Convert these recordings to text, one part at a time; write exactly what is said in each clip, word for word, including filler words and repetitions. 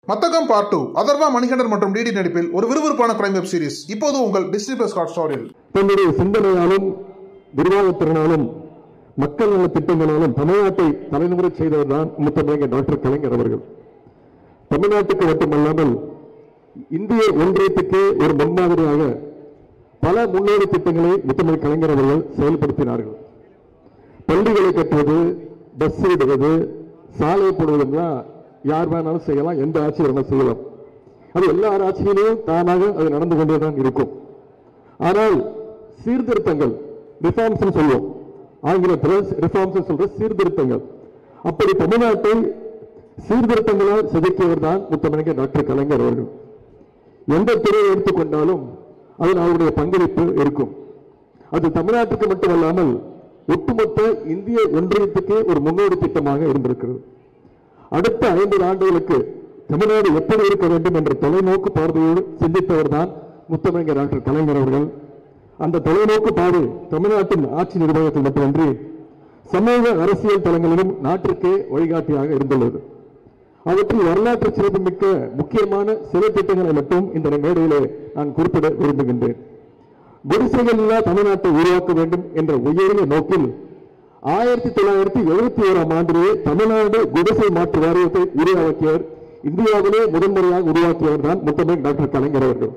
Mathagam part two Atharvaa Manikandan மற்றும் DD நடிப்பில் ஒரு விறுவிறுப்பான கிரைம் வெப் சீரிஸ் இப்போது உங்கள் டிஸ்னி பிளஸ் ஹாட் ஸ்டாரில். தன்னுடைய சிந்தனையாலும் நிர்வாகத்திறனாலும் மக்கள் நல திட்டங்களாலும் தமிழ்நாட்டை தலைநிமிர செய்தவர் தான் முத்தமிழக டாக்டர் கலைஞர் அவர்கள். தமிழ்நாட்டுக்கு மட்டுமல்லாமல் இந்திய ஒன்றியத்துக்கு ஒரு முன்மாதிரியாக பல முன்னோடி திட்டங்களை முத்தமிழ் கலைஞர் அவர்கள் செயல்படுத்தினார்கள். பள்ளிகளை கட்டுவது, பஸ் விடுவது, சாலை போடுவதெல்லாம் யார் வேணாலும் செய்யலாம், எந்த ஆட்சி வேணாலும் செய்யலாம். அது எல்லா ஆட்சியிலும் தானாக அது நடந்து கொண்டேதான் இருக்கும். ஆனால் சீர்திருத்தங்கள், ரிஃபார்ம்ஸ் சொல்லுவோம், ஆங்கிலத்தில் ரிஃபார்ம்ஸ் சொல்ற சீர்திருத்தங்கள், அப்படி தமிழ்நாட்டை சீர்திருத்தங்களால் செதுக்கியவர் தான் முத்தமிழக டாக்டர் கலைஞர் அவர்கள். எந்த துறையை எடுத்துக்கொண்டாலும் அதில் அவருடைய பங்களிப்பு இருக்கும். அது தமிழ்நாட்டுக்கு மட்டுமல்லாமல் ஒட்டுமொத்த இந்திய ஒன்றியத்துக்கு ஒரு முன்னோடி திட்டமாக இருந்திருக்கிறது. அடுத்த ஐம்பது ஆண்டுகளுக்கு தமிழ்நாடு எப்படி இருக்க வேண்டும் என்ற தொலைநோக்கு பார்வையோடு சிந்தித்தவர் தான் முத்தமிழக டாக்டர் கலைஞர் அவர்கள். அந்த தொலைநோக்கு பார்வை தமிழ்நாட்டின் ஆட்சி நிர்வாகத்தில் மட்டுமின்றி சமூக அரசியல் தளங்களிலும் நாட்டிற்கே வழிகாட்டியாக இருந்துள்ளது. அவற்றில் வரலாற்று சிறப்புமிக்க முக்கியமான சில திட்டங்களை மட்டும் இந்த மேடையிலே நான் குறிப்பிட விரும்புகின்றேன். குடிசைகள் இல்லா தமிழ்நாட்டை உருவாக்க வேண்டும் என்ற உயரிய நோக்கில் ஆயிரத்தி தொள்ளாயிரத்தி எழுபத்தி ஓராம் ஆண்டிலே தமிழ்நாடு குடிசை மாற்று வாரியத்தை உருவாக்கியவர், இந்தியாவிலே முதன்முறையாக உருவாக்கியவர் தான் முத்தமிழ் டாக்டர் கலைஞர் அவர்கள்.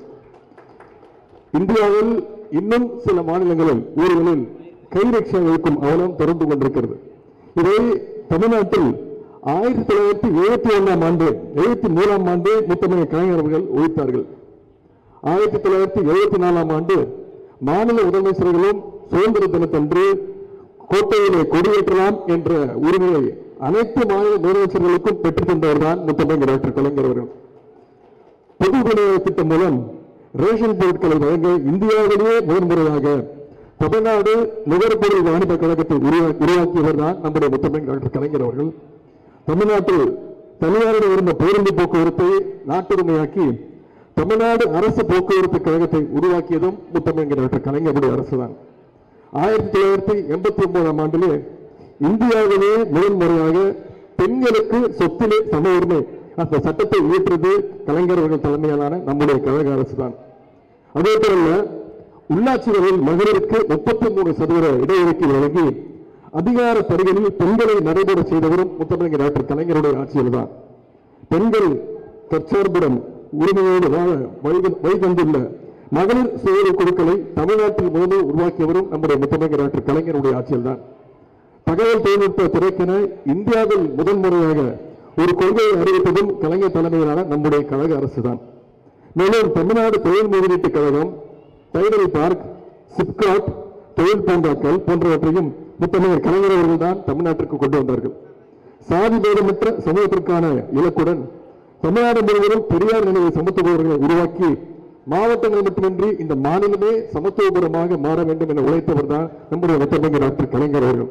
இந்தியாவில் இன்னும் சில மாநிலங்களில் ஊர்களில் கை ரிக்ஷா இயக்கும் அவலம் தொடர்ந்து கொண்டிருக்கிறது. இதை தமிழ்நாட்டில் ஆயிரத்தி தொள்ளாயிரத்தி எழுபத்தி ஒன்றாம் ஆண்டு எழுபத்தி மூணாம் ஆண்டு முத்தமிழ் கலைஞர் அவர்கள் ஒழித்தார்கள். ஆயிரத்தி தொள்ளாயிரத்தி எழுபத்தி நாலாம் ஆண்டு மாநில முதலமைச்சர்களும் சுதந்திர தினத்தன்று கோட்டையிலே கொடியேற்றலாம் என்ற உரிமையை அனைத்து மாநில முதலமைச்சர்களுக்கும் பெற்றுத் தந்தவர் தான் முத்தமிழ் டாக்டர் கலைஞர் அவர்கள். பொது விநியோக திட்டம் மூலம் ரேஷன் பொருட்களை வழங்க இந்தியாவிலேயே முதன்முறையாக தமிழ்நாடு நுகர்பொருள் வாணிப கழகத்தை உருவாக்கியவர் தான் நம்முடைய முத்தமிழ் டாக்டர் கலைஞர் அவர்கள். தமிழ்நாட்டில் தனியாரில் இருந்த பேருந்து போக்குவரத்தை நாட்டுரிமையாக்கி தமிழ்நாடு அரசு போக்குவரத்து கழகத்தை உருவாக்கியதும் முத்தமிழ் டாக்டர் கலைஞருடைய அரசு தான். ஆயிரத்தி தொள்ளாயிரத்தி எண்பத்தி ஒன்பதாம் ஆண்டிலே இந்தியாவிலே முதன்முறையாக பெண்களுக்கு சொத்திலே சம உரிமை அந்த சட்டத்தை இயற்றியது கலைஞர் அவர்கள் தலைமையிலான நம்முடைய கழக அரசு தான். அதே போல உள்ளாட்சிகளில் மகளிருக்கு முப்பத்தி மூணு சதவீத இடஒதுக்கீடு வழங்கி அதிகார பணிகளில் பெண்களை நடைபெற செய்தவரும் முத்தமிழ் டாக்டர் கலைஞருடைய ஆட்சியில் தான். பெண்கள் தற்சார்புடன் உரிமையோடு வாழ வழிதந்துள்ள மகளிர் சுய குழுக்களை தமிழ்நாட்டில் முதலில் உருவாக்கியவரும் நம்முடைய முத்தமிழ் டாக்டர் கலைஞருடைய ஆட்சியில் தான். தகவல் தொழில்நுட்ப துறைக்கென இந்தியாவில் முதன்முறையாக ஒரு கொள்கையை அறிவித்ததும் கலைஞர் தலைமையிலான நம்முடைய கழக அரசு தான். மேலும் தமிழ்நாடு தொழில் முதலீட்டு கழகம், டைடல் பார்க், சிப்காட், தொழில் பூங்காக்கள் போன்றவற்றையும் முத்தமிழர் கலைஞர் அவர்கள் தான் தமிழ்நாட்டிற்கு கொண்டு வந்தார்கள். சாதி பேதமற்ற சமூகத்திற்கான இலக்குடன் தமிழ்நாடு முழுவதும் பெரியார் நினைவு சமத்துவங்களை உருவாக்கி மாவட்டங்கள் மட்டுமின்றி இந்த மாநிலமே சமத்துவபுரமாக மாற வேண்டும் என உழைத்தவர் தான் நம்முடைய முத்தமிழர் டாக்டர் கலைஞர் அவர்கள்.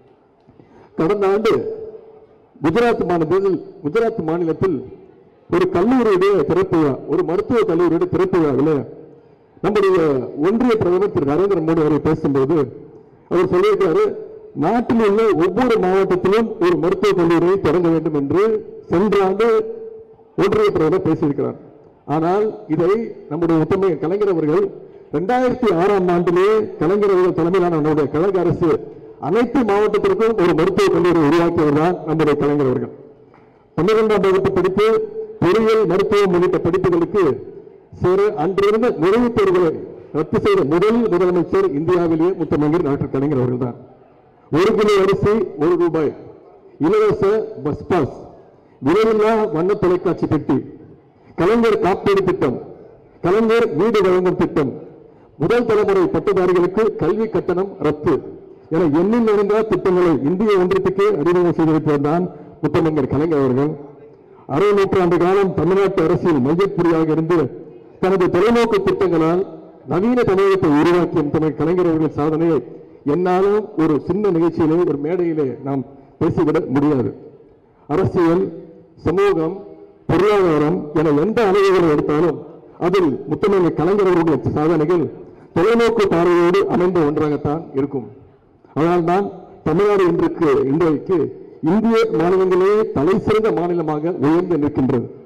கடந்த ஆண்டு குஜராத் மாநிலத்தில் குஜராத் மாநிலத்தில் ஒரு கல்லூரியுடைய திறப்பு விழா, ஒரு மருத்துவ கல்லூரியுடைய திறப்பு விழாவில் நம்முடைய ஒன்றிய பிரதமர் திரு நரேந்திர மோடி அவர்கள் பேசும்போது அவர் சொல்லியிருக்கிறாரு, நாட்டில் உள்ள ஒவ்வொரு மாவட்டத்திலும் ஒரு மருத்துவக் கல்லூரியை தொடங்க வேண்டும் என்று சென்ற ஆண்டு ஒன்றிய பிரதமர் பேசியிருக்கிறார். ஆனால் இதை நம்முடைய முத்தமிழ் கலைஞர் அவர்கள் இரண்டாயிரத்தி ஆறாம் ஆண்டிலே கலைஞர் அவர்கள் தலைமையிலான நம்முடைய கழக அரசு அனைத்து மாவட்டத்திற்கும் ஒரு மருத்துவக் கல்லூரி உருவாக்கியவர் தான் நம்முடைய கலைஞர் அவர்கள். பன்னிரெண்டாம் வகுப்பு படிப்பு, பொறியியல், மருத்துவம் உள்ளிட்ட படிப்புகளுக்கு சேர அன்றிருந்த நுழைவுத் தேர்வுகளை ரத்து செய்த முதல் முதலமைச்சர் இந்தியாவிலேயே முத்தமிழ் டாக்டர் கலைஞர் அவர்கள் தான். ஒரு கிலோ அரிசி ஒரு ரூபாய், இலவச பஸ் பாஸ், விலையில்லா வண்ண தொலைக்காட்சி பெட்டி, கலைஞர் காப்பீடு திட்டம், கலைஞர் வீடு வழங்கும் திட்டம், முதல் தலைமுறை பட்டதாரிகளுக்கு கல்வி கட்டணம் ரத்து என எண்ணில் நிறைந்த திட்டங்களை இந்திய ஒன்றியத்துக்கு அறிமுகம் செய்திருப்பவர் தான் முத்தமிழர் கலைஞர் அவர்கள். அரை நூற்றாண்டு காலம் தமிழ்நாட்டு அரசியல் மையப்புள்ளியாக இருந்து தனது தொலைநோக்கு திட்டங்களால் நவீன தமிழகத்தை உருவாக்கிய முத்தமிழ் கலைஞர் அவர்கள் சாதனையை என்னாலும் ஒரு சின்ன நிகழ்ச்சியிலே, ஒரு மேடையிலே நாம் பேசிவிட முடியாது. அரசியல், சமூகம், பொருளாதாரம் என எந்த அளவுகளை எடுத்தாலும் அதில் முத்தமிழ் கலைஞர் அவர்களுடைய சாதனைகள் தொலைநோக்கு பார்வையோடு அமைந்த ஒன்றாகத்தான் இருக்கும். அதனால்தான் தமிழ்நாடு இன்றைக்கு இன்றைக்கு இந்திய மாநிலங்களே தலை சிறந்த மாநிலமாக உயர்ந்து நிற்கின்றது.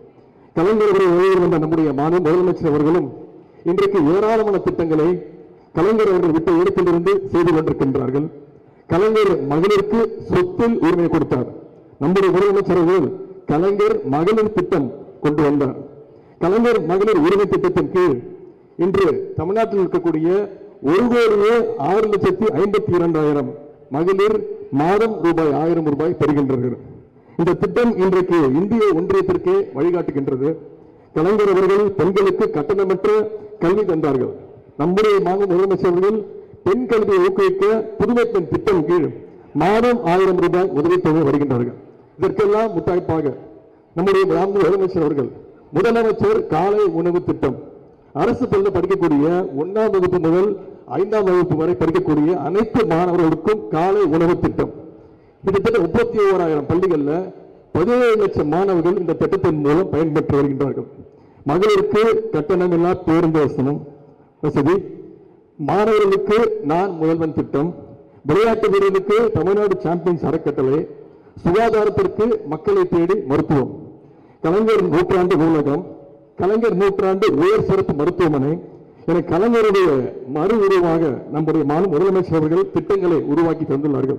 கலைஞர் அவர்கள் வந்த நம்முடைய மாநில முதலமைச்சர் அவர்களும் இன்றைக்கு ஏராளமான திட்டங்களை கலைஞர் அவர்கள் விட்ட இடத்திலிருந்து செய்து கொண்டிருக்கின்றார்கள். கலைஞர் மகளிருக்கு சொத்தில் உரிமை கொடுத்தார். நம்முடைய முதலமைச்சர் அவர்கள் கலைஞர் மகளிர் திட்டம் கொண்டு வந்தார். கலைஞர் மகளிர் உரிமை திட்டத்தின் கீழ் இன்று தமிழ்நாட்டில் இருக்கக்கூடிய ஒரு கோடியே ஆறு லட்சத்தி ஐம்பத்தி இரண்டாயிரம் மகளிர் மாதம் ரூபாய் ஆயிரம் ரூபாய் பெறுகின்றார்கள். இந்த திட்டம் இன்றைக்கு இந்திய ஒன்றியத்திற்கே வழிகாட்டுகின்றது. கலைஞர் அவர்கள் பெண்களுக்கு கட்டணமற்ற கல்வி தந்தார்கள். நம்முடைய மாநில முதலமைச்சர்கள் பெண் கல்வியை ஊக்குவிக்க புதுமை பெண் திட்டம் கீழ் மாதம் ஆயிரம் ரூபாய் உதவித்தொகை வருகின்றார்கள். இதற்கெல்லாம் முத்தாய்ப்பாக நம்முடைய மாநில முதலமைச்சர் அவர்கள் முதலமைச்சர் காலை உணவு திட்டம், அரசு பள்ளியில் படிக்கக்கூடிய ஒன்றாம் வகுப்பு முதல் ஐந்தாம் வகுப்பு வரை படிக்கக்கூடிய அனைத்து மாணவர்களுக்கும் காலை உணவு திட்டம். கிட்டத்தட்ட முப்பத்தி ஓராயிரம் பள்ளிகள்ல பதினேழு லட்சம் மாணவர்கள் இந்த திட்டத்தின் மூலம் பயன்பெற்று வருகின்றார்கள். மகளிருக்கு கட்டணமில்லா பேருந்து வசனம் வசதி, மாணவர்களுக்கு நான் முதல்வன் திட்டம், விளையாட்டு வீரர்களுக்கு தமிழ்நாடு சாம்பியன்ஸ் அறக்கட்டளை, சுகாதாரத்திற்கு மக்களை தேடி மருத்துவம், கலைஞர் நூற்றாண்டு நூலகம், கலைஞர் நூற்றாண்டு உயர் சிறப்பு மருத்துவமனை என கலைஞருடைய மறு உருவாக நம்முடைய மாநில முதலமைச்சர் அவர்கள் திட்டங்களை உருவாக்கி தந்துள்ளார்கள்.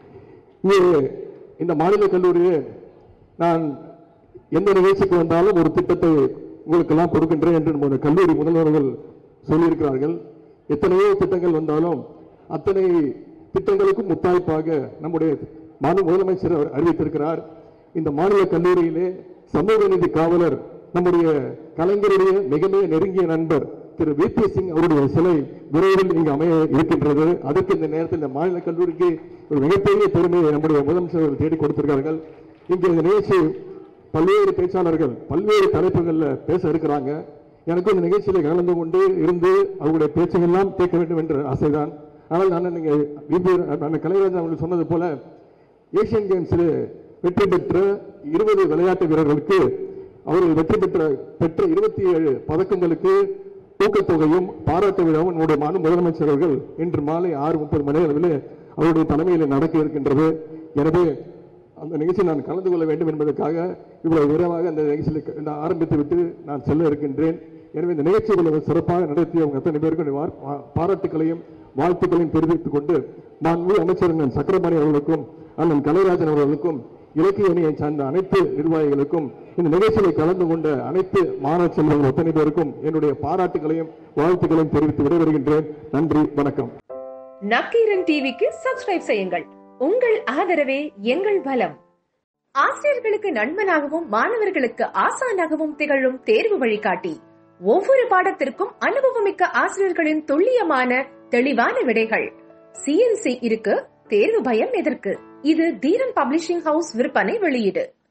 இந்த மாநில கல்லூரியை நான் எந்த நிகழ்ச்சிக்கு வந்தாலும் ஒரு திட்டத்தை உங்களுக்கு எல்லாம் கொடுக்கின்றேன் என்று நம்முடைய கல்லூரி முதல்வர்கள் சொல்லியிருக்கிறார்கள். எத்தனையோ திட்டங்கள் வந்தாலும் அத்தனை திட்டங்களுக்கும் முத்தாய்ப்பாக நம்முடைய மாநில முதலமைச்சர் அறிவித்திருக்கிறார். இந்த மாநில கல்லூரியிலே சமூக நீதி காவலர் நம்முடைய கலைஞருடைய மிக மிக நெருங்கிய நண்பர் திரு வி பி சிங் அவருடைய சிலை விரைவில் இங்கு அமைய இருக்கின்றது. அதற்கு இந்த நேரத்தில் இந்த மாநில கல்லூரிக்கு ஒரு மிகப்பெரிய பெருமையை நம்முடைய முதலமைச்சர்கள் தேடி கொடுத்திருக்கிறார்கள். இங்கே இந்த நிகழ்ச்சி பல்வேறு பேச்சாளர்கள் பல்வேறு தலைப்புகளில் பேச இருக்கிறாங்க. எனக்கும் இந்த நிகழ்ச்சியில் கலந்து கொண்டு இருந்து அவருடைய பேச்சையெல்லாம் கேட்க வேண்டும் என்ற ஆசைதான். ஆனால் நான் நீங்க கலைராஜன் அவர்கள் சொன்னது போல ஏசியன் கேம்ஸில் வெற்றி பெற்ற இருபது விளையாட்டு வீரர்களுக்கு அவர்கள் வெற்றி பெற்ற பெற்ற இருபத்தி ஏழு பதக்கங்களுக்கு ஊக்கத்தொகையும் பாராட்டு விழாவும் நம்முடைய மாநில முதலமைச்சர் அவர்கள் இன்று மாலை ஆறு முப்பது மணி அளவில் அவருடைய தலைமையில் நடக்க இருக்கின்றது. எனவே அந்த நிகழ்ச்சியில் நான் கலந்து கொள்ள வேண்டும் என்பதற்காக இவ்வளவு விரைவாக அந்த நிகழ்ச்சியில் நான் ஆரம்பித்து விட்டு நான் செல்ல இருக்கின்றேன். எனவே இந்த நிகழ்ச்சிகளை சிறப்பாக நடத்திய அவங்க அத்தனை பேருக்கும் பாராட்டுகளையும் வாழ்த்துக்களையும் தெரிவித்துக் கொண்டு மாண்பு அமைச்சர் அண்ணன் சக்கரபாணி அவர்களுக்கும் அண்ணன் கலைராஜன் அவர்களுக்கும் இலக்கிய அணியை சார்ந்த அனைத்து நிர்வாகிகளுக்கும் இந்த நிகழ்ச்சியில் கலந்து கொண்ட அனைத்து மாணவ செல்வங்கள் அத்தனை பேருக்கும் என்னுடைய பாராட்டுகளையும் வாழ்த்துக்களையும் தெரிவித்து விடைபெறுகின்றேன். நன்றி, வணக்கம். நக்கீரன் டிவிக்கு சப்ஸ்கிரைப் செய்யுங்கள். உங்கள் ஆதரவே எங்கள் பலம். ஆசிரியர்களுக்கு நண்பனாகவும் மாணவர்களுக்கு ஆசானாகவும் திகழும் தேர்வு வழிகாட்டி. ஒவ்வொரு பாடத்திற்கும் அனுபவமிக்க ஆசிரியர்களின் துல்லியமான தெளிவான விடைகள். சிஎன்சி இருக்கு, தேர்வு பயம் எதற்கு? இது தீரன் பப்ளிஷிங் ஹவுஸ் விற்பனை வெளியீடு.